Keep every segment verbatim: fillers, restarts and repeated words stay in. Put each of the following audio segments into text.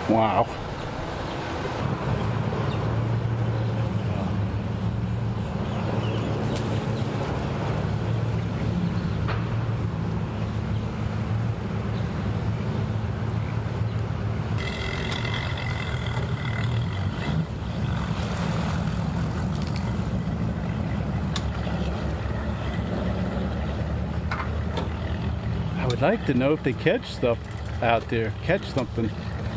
Wow. I would like to know if they catch stuff out there, catch something.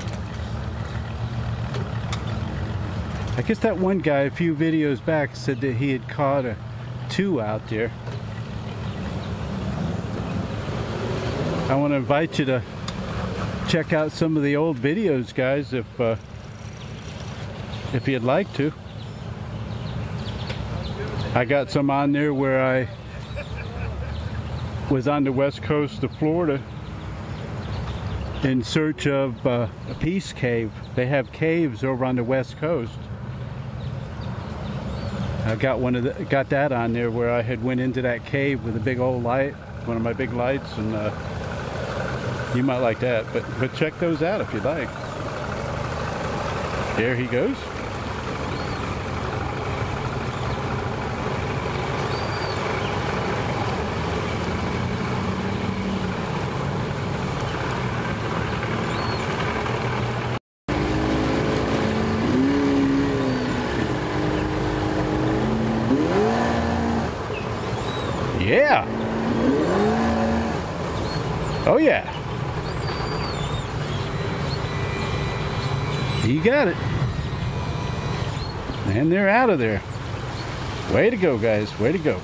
I guess that one guy a few videos back said that he had caught a two out there. I want to invite you to check out some of the old videos, guys, if uh, if you'd like to. I got some on there where I was on the west coast of Florida in search of uh, a peace cave. They have caves over on the west coast. I got one of the, got that on there where I had went into that cave with a big old light, one of my big lights, and uh, you might like that. But but check those out if you'd like. There he goes. Yeah. Oh yeah. You got it. And they're out of there. Way to go, guys. Way to go.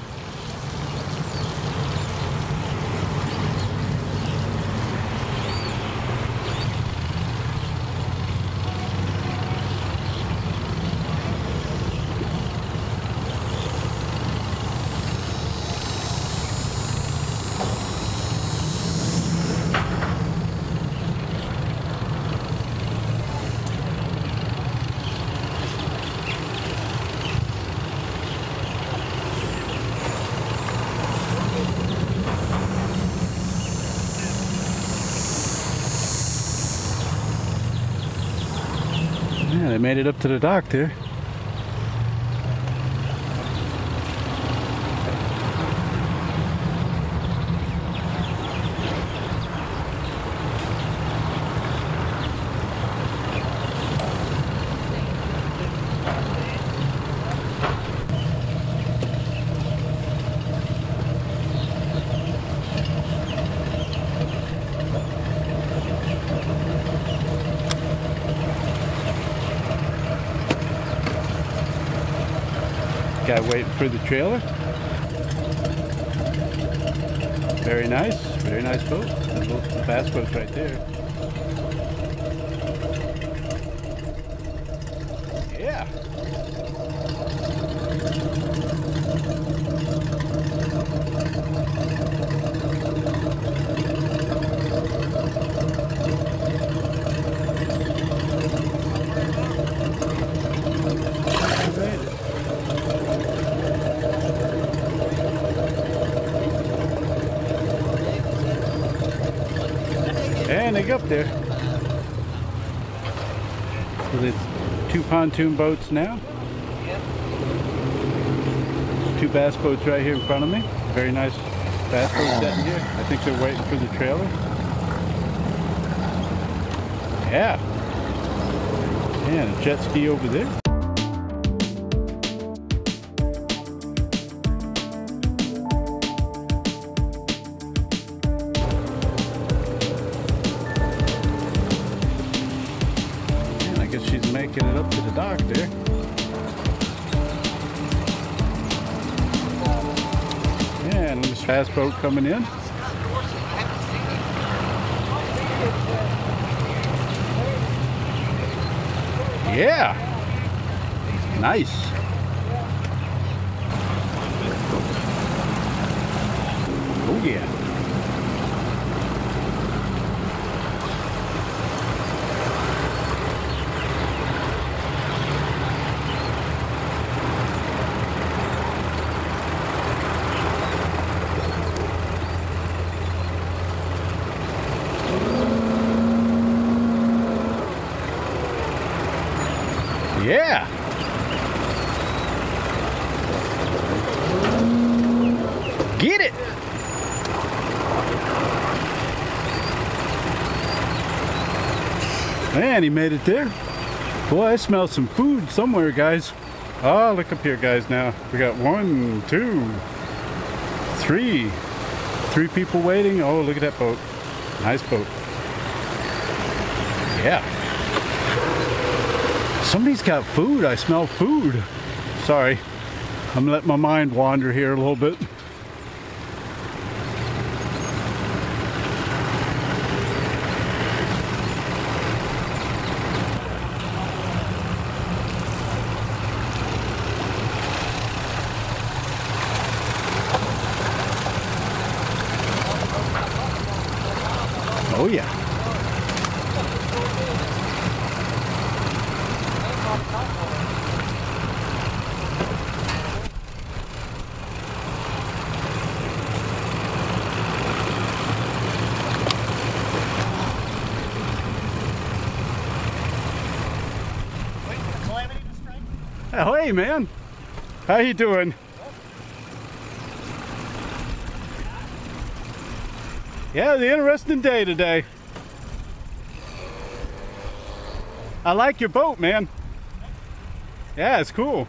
Yeah, they made it up to the dock there. Guy waiting for the trailer. Very nice, very nice boat. The bass boat's right there. Yeah. And they get up there. So there's two pontoon boats now. Two bass boats right here in front of me. Very nice bass boats sitting here. I think they're waiting for the trailer. Yeah. And a jet ski over there. She's making it up to the dock there. Yeah, and this fast boat coming in. Yeah, nice. Oh yeah. Yeah. Get it. Man, he made it there. Boy, I smell some food somewhere, guys. Oh, look up here, guys, now. We got one, two, three. Three people waiting. Oh, look at that boat. Nice boat. Yeah. Somebody's got food. I smell food. Sorry. I'm letting my mind wander here a little bit. Oh yeah. Oh, hey man, how you doing? Yeah, the interesting day today. I like your boat, man. Yeah, it's cool.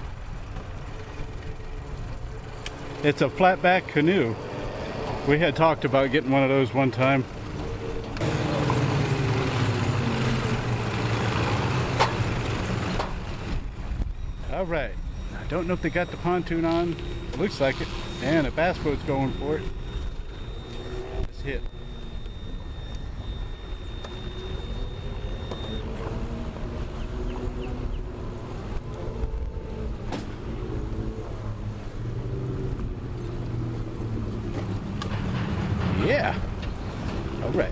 It's a flat back canoe. We had talked about getting one of those one time. All right. I don't know if they got the pontoon on. It looks like it. And a bass boat's going for it. Let's hit. Yeah. All right.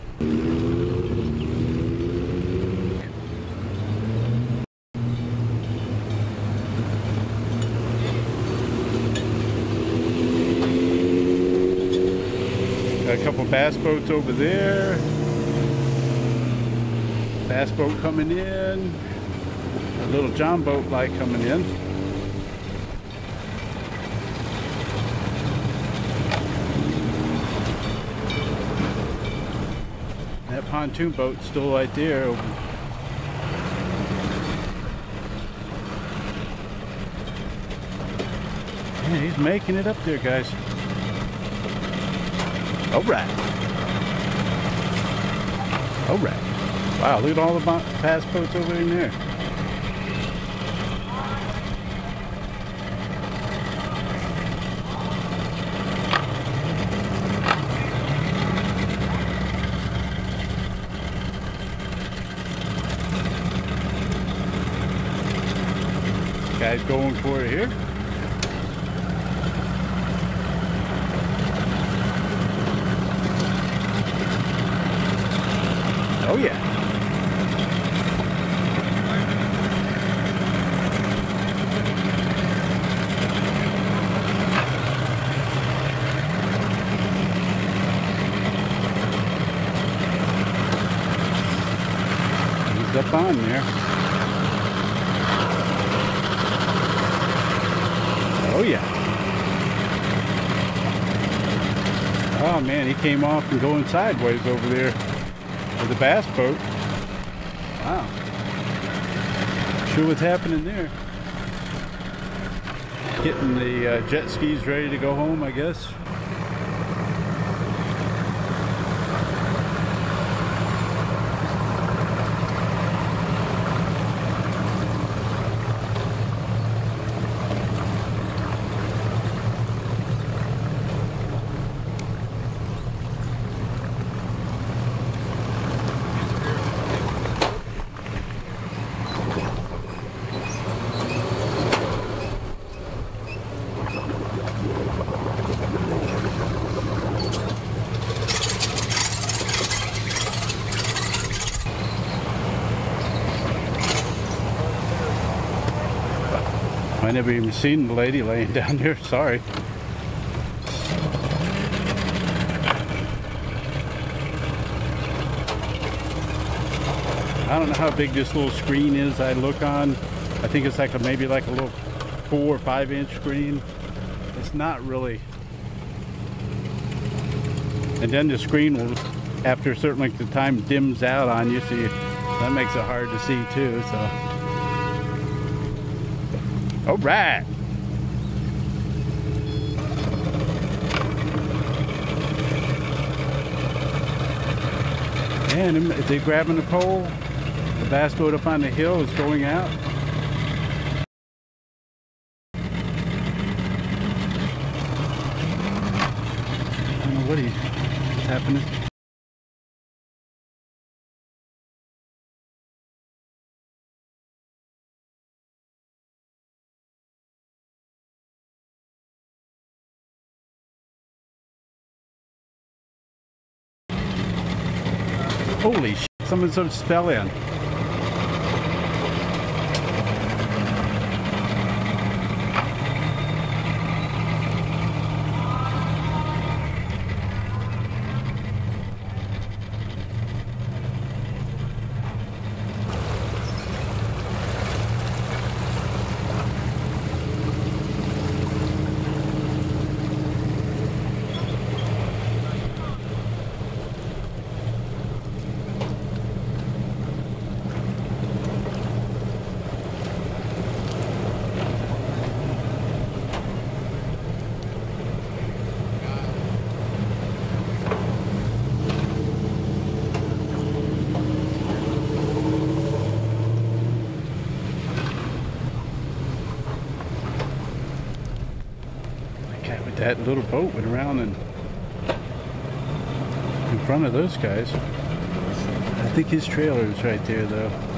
Got a couple bass boats over there. Bass boat coming in. A little John boat light coming in. That pontoon boat's still right there. Man, he's making it up there, guys. All right. All right. Wow, look at all the bass boats over in there. Guys going for it here. Oh yeah. He's up on there. Oh yeah. Oh man, he came off and going sideways over there with the bass boat. Wow. Sure what's happening there. Getting the uh, jet skis ready to go home, I guess. I never even seen the lady laying down there, sorry. I don't know how big this little screen is I look on. I think it's like a, maybe like a little four or five inch screen. It's not really. And then the screen will, after a certain length of time, dims out on you, so you, that makes it hard to see too. So, all right. And they're grabbing the pole. The bass boat up on the hill is going out. I don't know what he's happening. Holy shit, someone's just fell in. That little boat went around and in front of those guys. I think his trailer is right there though.